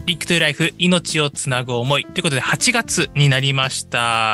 リンクトゥライフ命をつなぐ思いということで8月になりました。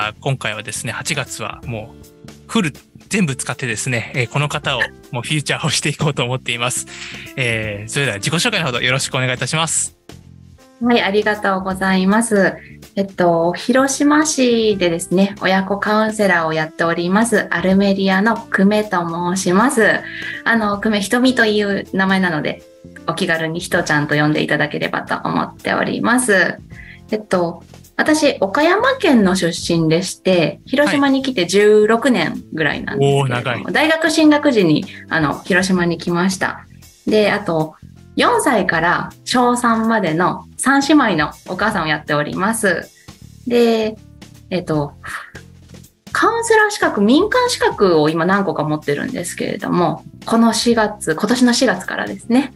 今回はですね、8月はもうフル全部使ってですね、この方をもうフィーチャーをしていこうと思っています。それでは自己紹介のほどよろしくお願いいたします。 はい、ありがとうございます。広島市でですね、親子カウンセラーをやっております、アルメリアの久米と申します。久米ひとみという名前なので、お気軽にひとちゃんと呼んでいただければと思っております。私、岡山県の出身でして、広島に来て16年ぐらいなんですけれども、はい、大学進学時に、広島に来ました。で、あと、4歳から小3までの3姉妹のお母さんをやっております。で、カウンセラー資格、民間資格を今何個か持ってるんですけれども、今年の4月からですね、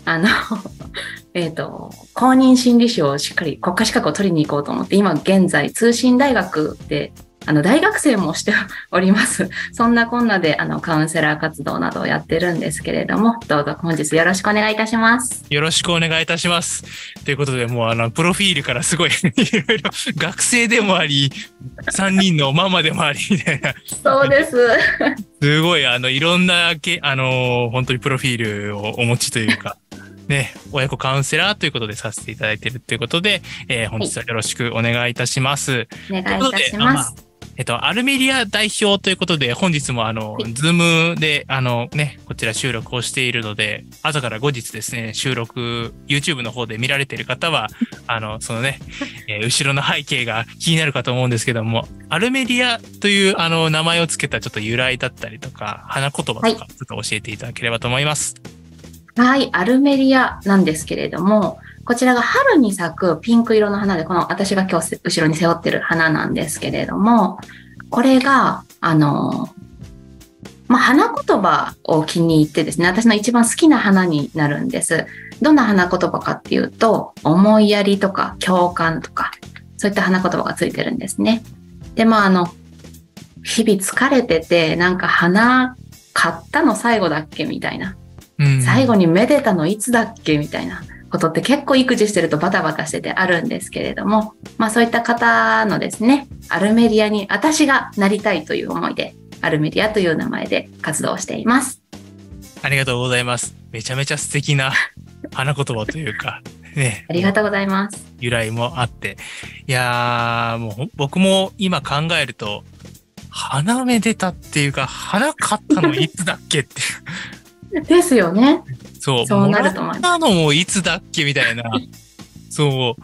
公認心理師をしっかり国家資格を取りに行こうと思って、今現在通信大学で大学生もしております。そんなこんなでカウンセラー活動などをやってるんですけれども、どうぞ本日よろしくお願いいたします。 よろしくお願いいたします。ということで、もうプロフィールからすごいいろいろ学生でもあり、3人のママでもありみたいな。 そうです。 すごいいろんな本当にプロフィールをお持ちというか。ね、親子カウンセラーということでさせていただいているということで、本日はよろしくお願いいたします。 お願いいたします。 アルメリア代表ということで、本日もズームで、こちら収録をしているので、後から後日ですね、収録、YouTube の方で見られている方は、そのね、後ろの背景が気になるかと思うんですけども、アルメリアという名前をつけたちょっと由来だったりとか、花言葉とか、ちょっと教えていただければと思います。 はい、アルメリアなんですけれども、こちらが春に咲くピンク色の花で、この私が今日後ろに背負ってる花なんですけれども、これが、花言葉を気に入ってですね、私の一番好きな花になるんです。どんな花言葉かっていうと、思いやりとか共感とか、そういった花言葉がついてるんですね。で、日々疲れてて、なんか花買ったの最後だっけみたいな。最後にめでたのいつだっけみたいなことって結構育児してるとバタバタしててあるんですけれども、そういった方のですね、アルメリアに私がなりたいという思いで、アルメリアという名前で活動しています。 ありがとうございます。めちゃめちゃ素敵な花言葉というか、ね。 ありがとうございます。 由来もあって。いやー、もう僕も今考えると、花めでたっていうか、花買ったのいつだっけっていう。 ですよね。 そうなると思います。もらったのもいつだっけみたいな。そう。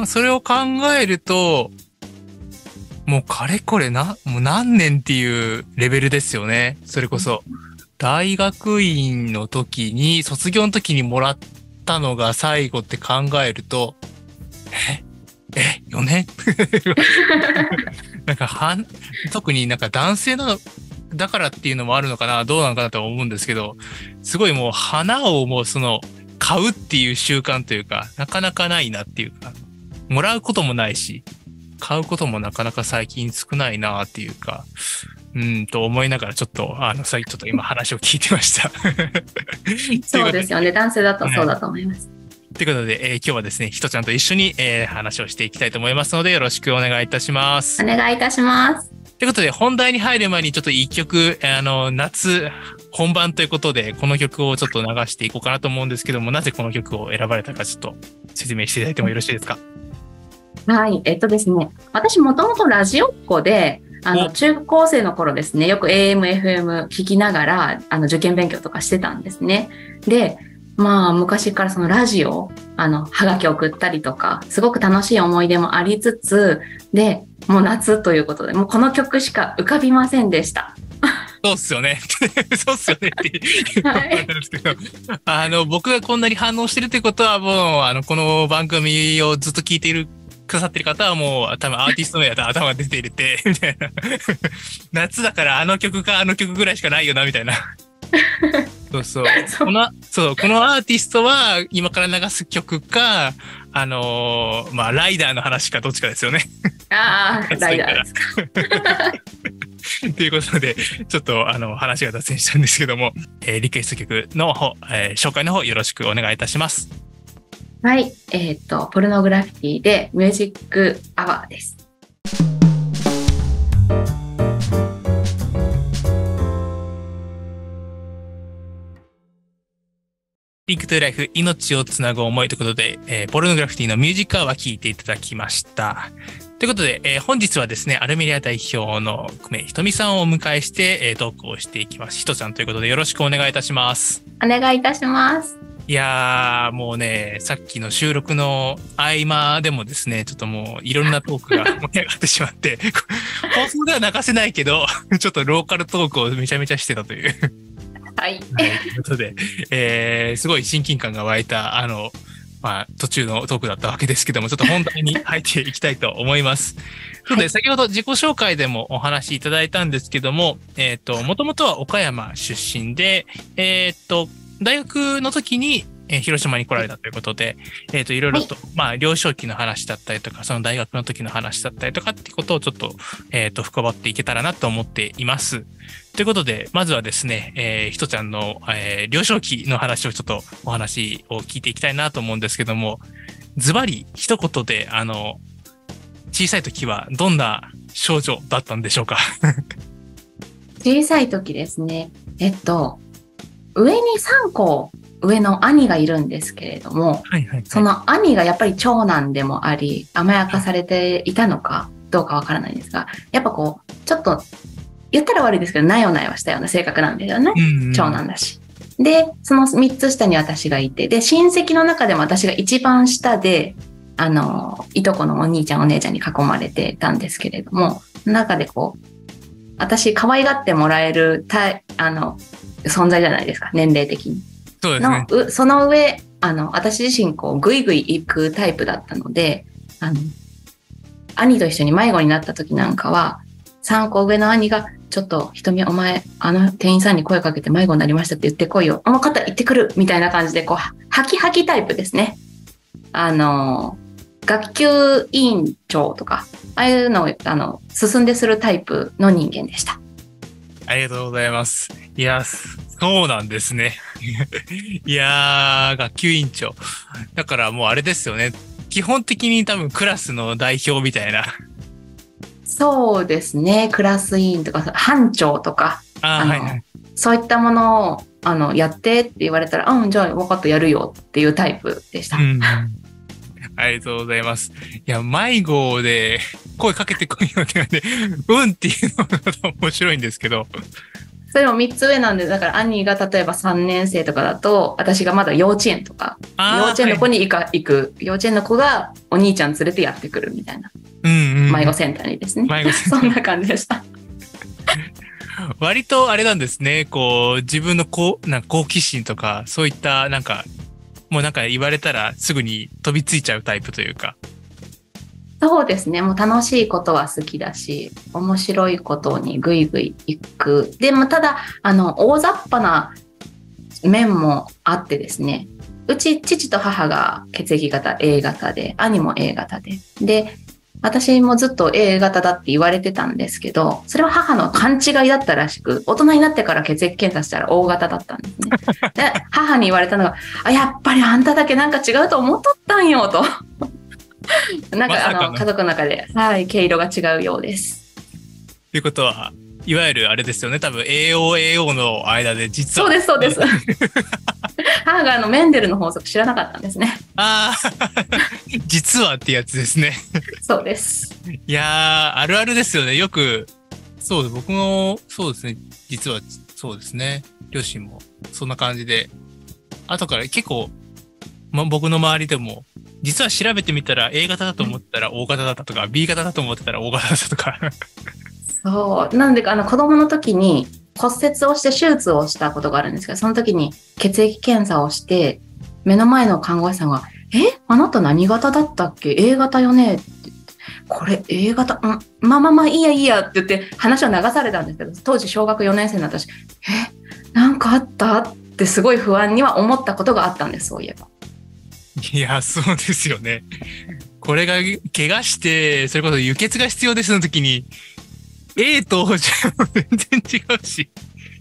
それを考えると、もうかれこれもう何年っていうレベルですよね。それこそ。大学院の時に、卒業の時にもらったのが最後って考えると、4年なんか特になんか男性なの、だからっていうのもあるのかな、どうなのかなと思うんですけど、すごいもう花をもう買うっていう習慣というか、なかなかないなっていうか、もらうこともないし、買うこともなかなか最近少ないなっていうか、と思いながらちょっと、ちょっと今話を聞いてました。 そうですよね。男性だとそうだと思います。 ということで、今日はですね、ひとちゃんと一緒に、話をしていきたいと思いますので、よろしくお願いいたします。 お願いいたします。 ということで、本題に入る前にちょっと一曲、夏本番ということで、この曲をちょっと流していこうかなと思うんですけども、なぜこの曲を選ばれたかちょっと説明していただいてもよろしいですか？ はい、ですね、私もともとラジオっ子で、中高生の頃ですね、よく AM、FM 聞きながら、受験勉強とかしてたんですね。で、昔からそのラジオ、はがき送ったりとか、すごく楽しい思い出もありつつ、で、もう夏ということで、もうこの曲しか浮かびませんでした。 そうっすよね。そうっすよねって言ったんですけど、僕がこんなに反応してるってことはもう、この番組をずっと聞いてくださってる方はもう多分アーティスト名だと頭が出ているって、みたいな。夏だからあの曲ぐらいしかないよな、みたいな。そう。このアーティストは今から流す曲か、ライダーの話かどっちかですよね。 ああ、ライダーですか。 ということで、ちょっと話が脱線したんですけども、リクエスト曲の方、紹介の方よろしくお願いいたします。 はい。ポルノグラフィティでミュージックアワーです。 ピンクトゥライフ、命をつなぐ思いということで、ポルノグラフィティのミュージックアワー聞いていただきました。ということで、本日はですね、アルメリア代表の久米ひとみさんをお迎えして、トークをしていきます。ひとちゃんということでよろしくお願いいたします。 お願いいたします。 いやー、もうね、さっきの収録の合間でもですね、ちょっともういろんなトークが盛り上がってしまって、放送では泣かせないけど、ちょっとローカルトークをめちゃめちゃしてたという。 はい。 ということで、すごい親近感が湧いた、途中のトークだったわけですけども、ちょっと本題に入っていきたいと思います。はい、で、先ほど自己紹介でもお話しいただいたんですけども、もともとは岡山出身で、大学の時に、広島に来られたということで、いろいろと、幼少期の話だったりとか、その大学の時の話だったりとかっていうことをちょっと、深掘っていけたらなと思っています。ということで、まずはですね、ひとちゃんの、幼少期の話をちょっとお話を聞いていきたいなと思うんですけども、ズバリ一言で、小さい時はどんな少女だったんでしょうか？ 小さい時ですね。上に3個上の兄がいるんですけれども、その兄がやっぱり長男でもあり、甘やかされていたのかどうかわからないんですが、やっぱこう、ちょっと、言ったら悪いですけど、なよなよしたような性格なんですよね。長男だし。で、その3つ下に私がいて、で、親戚の中でも私が一番下で、いとこのお兄ちゃんお姉ちゃんに囲まれてたんですけれども、中でこう、私可愛がってもらえる存在じゃないですか、年齢的に。 そうですね。 その上、私自身こう、ぐいぐい行くタイプだったので、兄と一緒に迷子になった時なんかは、3個上の兄が、ちょっと、ひとみお前、店員さんに声かけて迷子になりましたって言ってこいよ。分かった、行ってくるみたいな感じで、こう、ハキハキタイプですね。学級委員長とか、ああいうのを、進んでするタイプの人間でした。 ありがとうございます。いや、そうなんですね。いやー、学級委員長。だからもうあれですよね。基本的に多分クラスの代表みたいな。 そうですね。クラス委員とか、班長とか、そういったものを、やってって言われたら、じゃあ分かった、やるよっていうタイプでした。 ありがとうございます。いや、迷子で声かけてこいよって言われて、うんっていうのが面白いんですけど。 それも3つ上なんで、だから兄が例えば3年生とかだと、私がまだ幼稚園とか、幼稚園の子に行く、幼稚園の子がお兄ちゃん連れてやってくるみたいな。迷子センターにですね。そんな感じでした。 割とあれなんですね。こう、自分の好奇心とか、そういったもう言われたらすぐに飛びついちゃうタイプというか。 そうですね。もう楽しいことは好きだし、面白いことにぐいぐい行く。でもただ、大雑把な面もあってですね。うち、父と母が血液型 A 型で、兄も A 型で。で、私もずっと A 型だって言われてたんですけど、それは母の勘違いだったらしく、大人になってから血液検査したら O 型だったんですね。で、母に言われたのが、やっぱりあんただけなんか違うと思っとったんよ、と。家族の中で、毛色が違うようです。 ということは、いわゆるあれですよね、多分 AOAO の間で実は。 そうです。母がメンデルの法則知らなかったんですね。 実はってやつですね。 そうです。 いやー、あるあるですよね。よく、僕も、そうですね。実は、そうですね。両親も、そんな感じで。後から結構、僕の周りでも、実は調べてみたら A 型だと思ったら O 型だったとか、B 型だと思ってたら O 型だったとか。 そう。なんでか、子供の時に骨折をして手術をしたことがあるんですけど、その時に血液検査をして、目の前の看護師さんが、あなた何型だったっけ？ A 型よねって言って、これ A 型、まあいいやって言って話を流されたんですけど、当時小学4年生の私、なんかあったってすごい不安には思ったことがあったんです、そういえば。 いや、そうですよね。これが怪我して、それこそ輸血が必要ですの時に、A とじゃ全然違うし。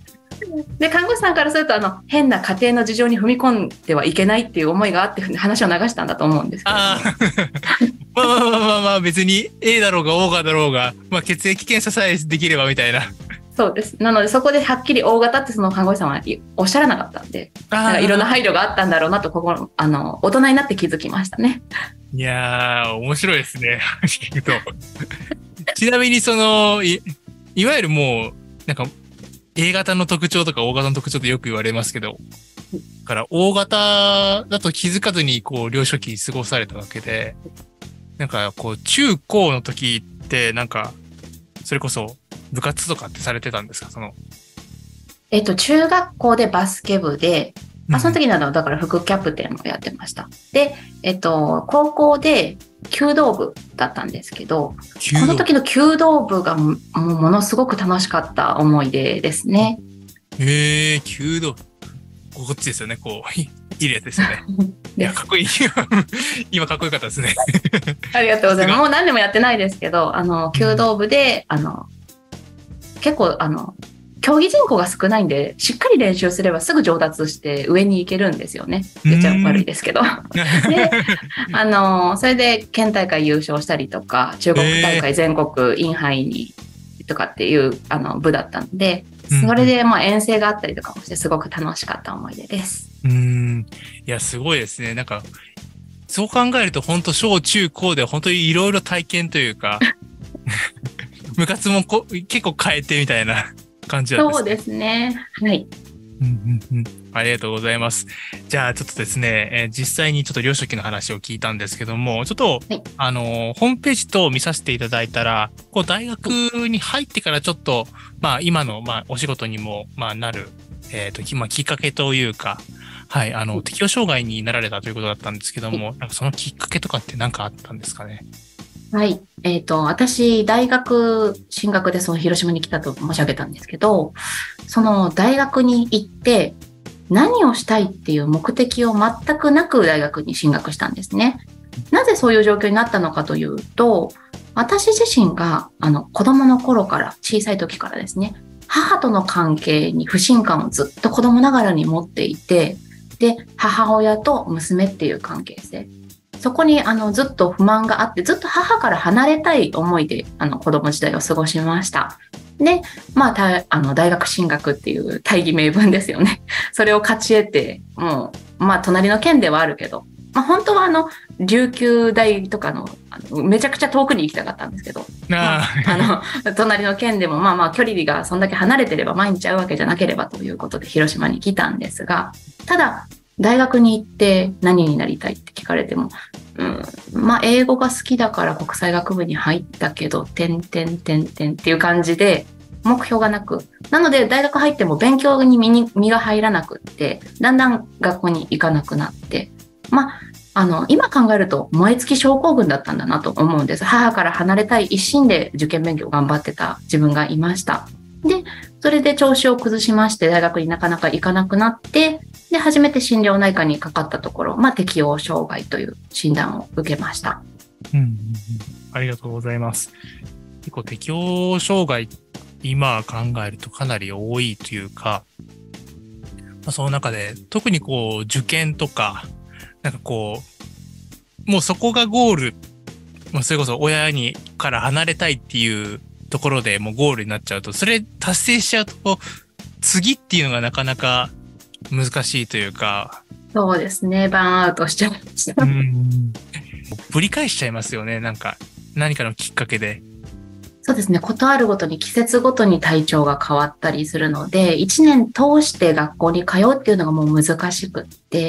で、看護師さんからすると、変な家庭の事情に踏み込んではいけないっていう思いがあって話を流したんだと思うんですけど。 ああ、まあまあまあまあまあ、別に A だろうが O だろうが、まあ血液検査さえできればみたいな。 そうです。なので、そこではっきり O 型ってその看護師さんはおっしゃらなかったんで、なんかいろんな配慮があったんだろうなと、大人になって気づきましたね。 いやー、面白いですね。聞くと。ちなみにいわゆるもう、なんか、A 型の特徴とか O 型の特徴ってよく言われますけど、だから O 型だと気づかずにこう、幼少期過ごされたわけで、なんかこう、中高の時ってなんか、それこそ部活とかってされてたんですか？ 中学校でバスケ部で、その時などだから副キャプテンをやってました。で、高校で弓道部だったんですけど、この時の弓道部がものすごく楽しかった思い出ですね。 弓道。こっちですよね、こう、いいやつですよね。いや、かっこいい。今かっこよかったですね。 ありがとうございます。もう何年もやってないですけど、弓道部で、結構、競技人口が少ないんで、しっかり練習すればすぐ上達して上に行けるんですよね。言っちゃ悪いですけど。で、それで県大会優勝したりとか、中国大会全国インハイにとかっていう部だったんで、それでまあ遠征があったりとかもしてすごく楽しかった思い出です。 いや、すごいですね。なんか、そう考えると本当小中高で本当にいろいろ体験というか、部活も結構変えてみたいな感じなんですね。 そうですね。はい。 ありがとうございます。じゃあちょっとですね、実際にちょっと幼少期の話を聞いたんですけども、ちょっと、はい、ホームページ等を見させていただいたら、こう大学に入ってからちょっと、まあ今の、まあお仕事にも、まあなる、まあきっかけというか、はい、適応障害になられたということだったんですけども、なんかそのきっかけとかって何かあったんですかね？ はい。私、大学進学でその広島に来たと申し上げたんですけど、その大学に行って何をしたいっていう目的を全くなく大学に進学したんですね。なぜそういう状況になったのかというと、私自身が子供の頃から、小さい時からですね、母との関係に不信感をずっと子供ながらに持っていて、で、母親と娘っていう関係性。そこにずっと不満があって、ずっと母から離れたい思いで子供時代を過ごしました。で、まあ、大学進学っていう大義名分ですよね。それを勝ち得て、もう、まあ、隣の県ではあるけど、まあ、本当は琉球大とかめちゃくちゃ遠くに行きたかったんですけど、隣の県でも、まあまあ、距離がそんだけ離れてれば毎日会うわけじゃなければということで広島に来たんですが、ただ、大学に行って何になりたいって聞かれても、まあ英語が好きだから国際学部に入ったけど、っていう感じで目標がなく、なので大学入っても勉強に身が入らなくって、だんだん学校に行かなくなって、まあ今考えると燃え尽き症候群だったんだなと思うんです。母から離れたい一心で受験勉強を頑張ってた自分がいました。で、それで調子を崩しまして大学になかなか行かなくなって、で、初めて心療内科にかかったところ、まあ、適応障害という診断を受けました。 ありがとうございます。結構適応障害、今考えるとかなり多いというか、まあ、その中で特にこう受験とか、なんかこう、もうそこがゴール、まあ、それこそ親から離れたいっていうところでもうゴールになっちゃうと、それ達成しちゃうと、次っていうのがなかなか難しいというか。 そうですね。バーンアウトしちゃいました。 ぶり返しちゃいますよね。なんか、何かのきっかけで。 そうですね。ことあるごとに季節ごとに体調が変わったりするので、1年通して学校に通うっていうのがもう難しくって、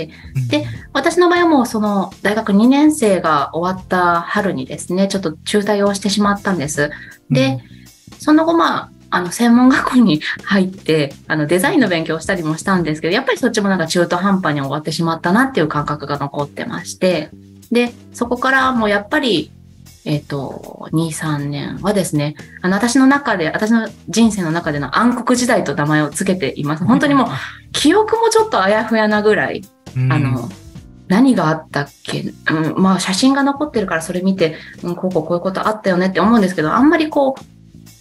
で、私の場合はもうその大学2年生が終わった春にですね、ちょっと中退をしてしまったんです。で、その後専門学校に入って、デザインの勉強をしたりもしたんですけど、やっぱりそっちもなんか中途半端に終わってしまったなっていう感覚が残ってまして、で、そこからもうやっぱり、2、3年はですね、私の人生の中での暗黒時代と名前をつけています。本当にもう、記憶もちょっとあやふやなぐらい、何があったっけ、まあ写真が残ってるからそれ見て、こういうことあったよねって思うんですけど、あんまりこう、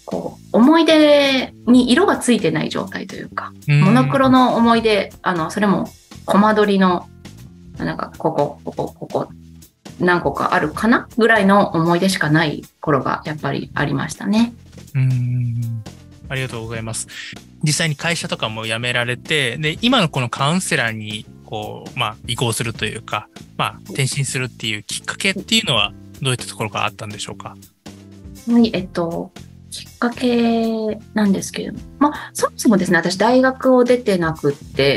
思い出に色がついてない状態というか、モノクロの思い出、それもコマ撮りの、なんか、ここ、何個かあるかなぐらいの思い出しかない頃がやっぱりありましたね。 ありがとうございます。実際に会社とかも辞められて、で、今のこのカウンセラーに、移行するというか、転身するっていうきっかけっていうのは、どういったところがあったんでしょうか？ はい、きっかけなんですけれども、そもそもですね、私大学を出てなくって、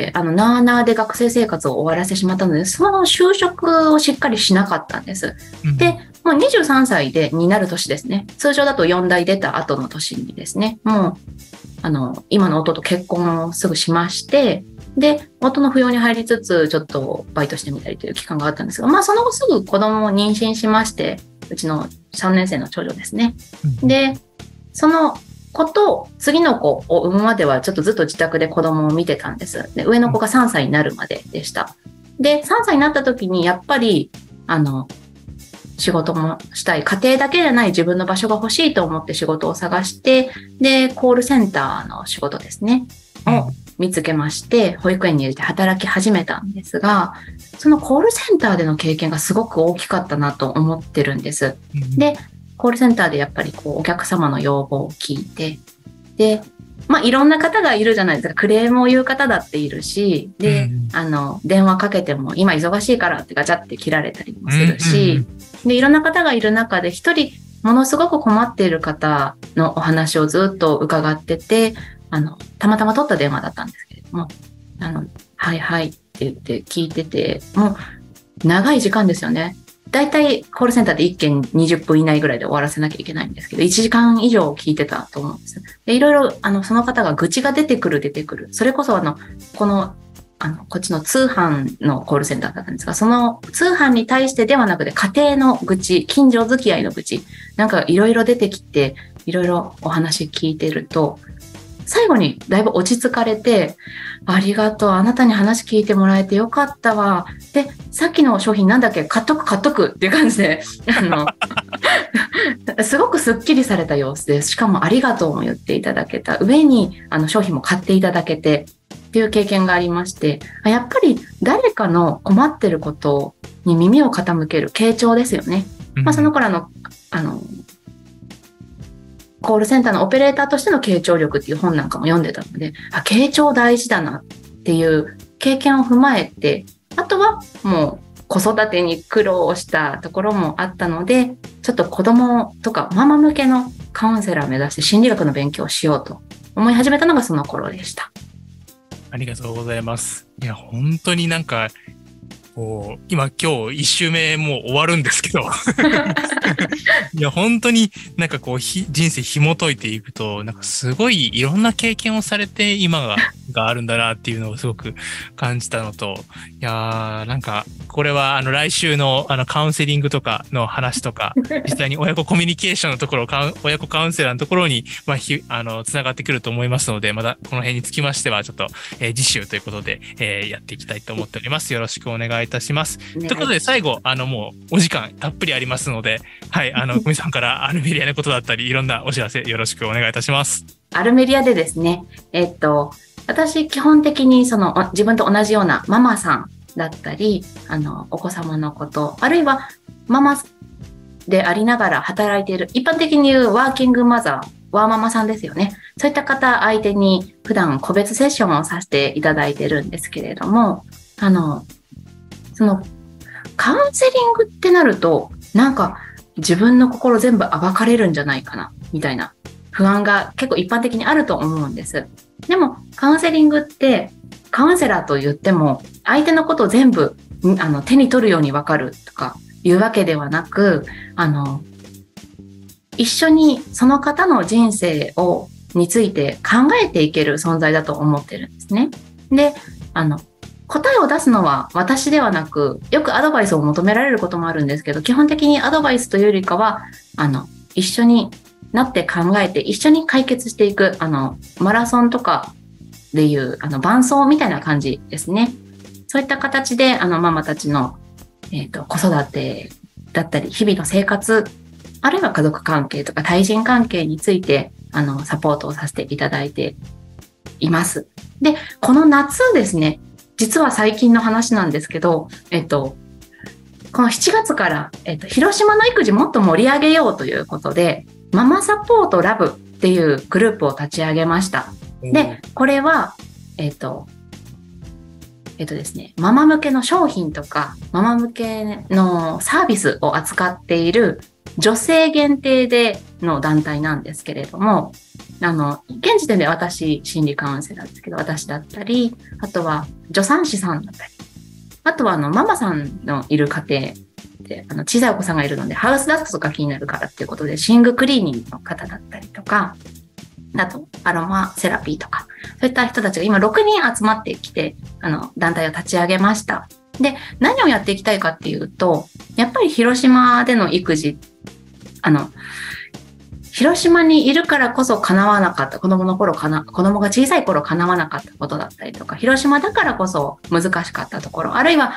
なあなあで学生生活を終わらせてしまったので、その就職をしっかりしなかったんです。で、もう23歳になる年ですね。通常だと4代出た後の年にですね、もう、今の夫と結婚をすぐしまして、で、夫の扶養に入りつつ、ちょっとバイトしてみたりという期間があったんですが、その後すぐ子供を妊娠しまして、うちの3年生の長女ですね。で、その子と次の子を産むまではちょっとずっと自宅で子供を見てたんです。で、上の子が3歳になるまででした。で、3歳になった時にやっぱり、仕事もしたい。家庭だけじゃない自分の場所が欲しいと思って仕事を探して、で、コールセンターの仕事ですね。を見つけまして、保育園に入れて働き始めたんですが、そのコールセンターでの経験がすごく大きかったなと思ってるんです。で、コールセンターでやっぱりお客様の要望を聞いて、で、いろんな方がいるじゃないですか。クレームを言う方だっているし、で、電話かけても今忙しいからってガチャって切られたりもするし、で、いろんな方がいる中で一人ものすごく困っている方のお話をずっと伺ってて、たまたま取った電話だったんですけれども、はいはいって言って聞いてて、もう長い時間ですよね。だいたいコールセンターで1件20分以内ぐらいで終わらせなきゃいけないんですけど、1時間以上聞いてたと思うんです。で、いろいろ、その方が愚痴が出てくる。それこそこっちの通販のコールセンターだったんですが、その通販に対してではなくて家庭の愚痴、近所付き合いの愚痴、なんかいろいろ出てきて、いろいろお話聞いてると、最後にだいぶ落ち着かれて、ありがとう、あなたに話聞いてもらえてよかったわ。で、さっきの商品なんだっけ、買っとくっていう感じで、すごくスッキリされた様子です。しかもありがとうも言っていただけた上に、商品も買っていただけてっていう経験がありまして、やっぱり誰かの困ってることに耳を傾ける傾聴ですよね。その頃コールセンターのオペレーターとしての傾聴力っていう本なんかも読んでたので、傾聴大事だなっていう経験を踏まえて、あとはもう子育てに苦労したところもあったので、ちょっと子供とかママ向けのカウンセラーを目指して心理学の勉強をしようと思い始めたのがその頃でした。 ありがとうございます。いや、本当になんか、今日一周目もう終わるんですけどいや本当になんか人生紐解いていくとなんかすごいいろんな経験をされて今があるんだなっていうのをすごく感じたのと、いやなんかこれは来週のカウンセリングとかの話とか実際に親子コミュニケーションのところ親子カウンセラーのところにつながってくると思いますので、またこの辺につきましてはちょっと、次週ということで、やっていきたいと思っております。よろしくお願いいたします。ということで最後もうお時間たっぷりありますので、はい久美さんからアルメリアのことだったりいろんなお知らせよろしくお願いいたします。 アルメリアでですね、私基本的に自分と同じようなママさんだったりお子様のこと、あるいはママでありながら働いている一般的に言うワーキングマザー、ワーママさんですよね。そういった方相手に普段個別セッションをさせていただいてるんですけれども、そのカウンセリングってなるとなんか自分の心全部暴かれるんじゃないかなみたいな不安が結構一般的にあると思うんです。でもカウンセリングってカウンセラーと言っても相手のことを全部手に取るように分かるとかいうわけではなく、一緒にその方の人生について考えていける存在だと思ってるんですね。で、答えを出すのは私ではなく、よくアドバイスを求められることもあるんですけど、基本的にアドバイスというよりかは、一緒になって考えて、一緒に解決していく、マラソンとかでいう、伴走みたいな感じですね。そういった形で、ママたちの、子育てだったり、日々の生活、あるいは家族関係とか対人関係について、 サポートをさせていただいています。で、この夏ですね、実は最近の話なんですけど、この7月から、広島の育児もっと盛り上げようということで、ママサポートラブっていうグループを立ち上げました。で、これは、ですね、ママ向けの商品とか、ママ向けのサービスを扱っている女性限定での団体なんですけれども、現時点で私、心理カウンセラーですけど、私だったり、あとは助産師さんだったり、あとはママさんのいる家庭で、小さいお子さんがいるので、ハウスダストとか気になるからっていうことで、寝具クリーニングの方だったりとか、あと、アロマセラピーとか、そういった人たちが今6人集まってきて、団体を立ち上げました。で、何をやっていきたいかっていうと、やっぱり広島での育児、広島にいるからこそ叶わなかった、子供が小さい頃叶わなかったことだったりとか、広島だからこそ難しかったところ、あるいは、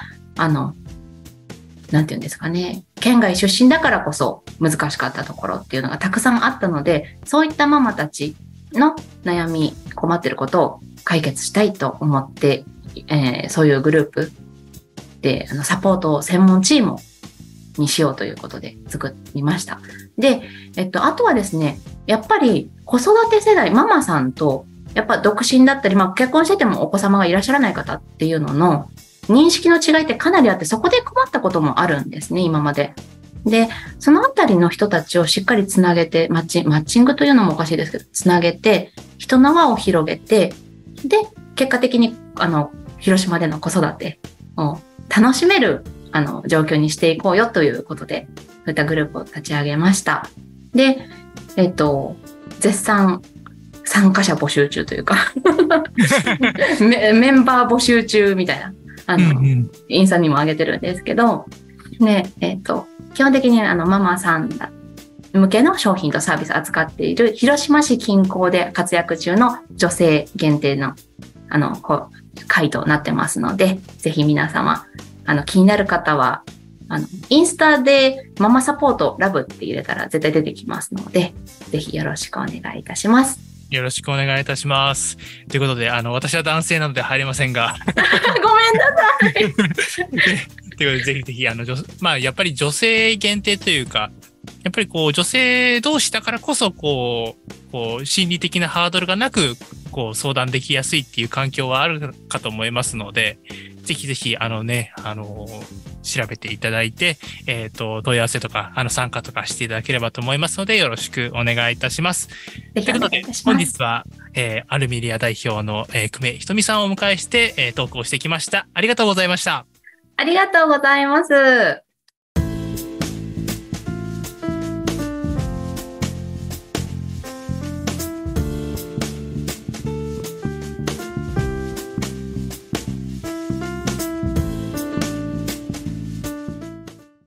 なんていうんですかね、県外出身だからこそ難しかったところっていうのがたくさんあったので、そういったママたちの悩み、困っていることを解決したいと思って、そういうグループでサポート専門チームにしようということで作りました。で、あとはですね、やっぱり子育て世代、ママさんと、やっぱ独身だったり、結婚しててもお子様がいらっしゃらない方っていうのの認識の違いってかなりあって、そこで困ったこともあるんですね、今まで。で、そのあたりの人たちをしっかりつなげて、マッチングというのもおかしいですけど、つなげて、人の輪を広げて、で、結果的に、広島での子育てを楽しめる、状況にしていこうよということで、そういったグループを立ち上げました。で、絶賛参加者募集中というかメンバー募集中みたいな、インスタにも上げてるんですけど、ね、基本的にママさん向けの商品とサービスを扱っている広島市近郊で活躍中の女性限定の会となってますので、ぜひ皆様気になる方はインスタでママサポートラブって入れたら絶対出てきますので、ぜひよろしくお願いいたします。 よろしくお願いいたします。ということで、私は男性なので入れませんが。 ごめんなさい。 ということで、ぜひぜひ、やっぱり女性限定というか、やっぱり女性同士だからこそ、心理的なハードルがなく、相談できやすいっていう環境はあるかと思いますので、ぜひぜひ、調べていただいて、問い合わせとか、参加とかしていただければと思いますので、よろしくお願いいたします。ということで、本日は、アルミリア代表の、久米ひとみさんをお迎えして、トークをしてきました。ありがとうございました。 ありがとうございます。